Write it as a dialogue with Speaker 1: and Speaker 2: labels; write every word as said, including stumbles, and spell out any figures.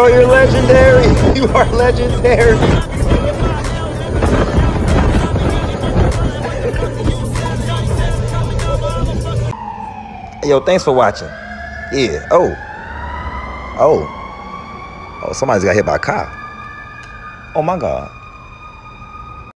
Speaker 1: Bro, you're legendary. You are legendary. Yo, thanks for watching. Yeah. Oh. Oh. Oh, somebody's got hit by a car. Oh my God.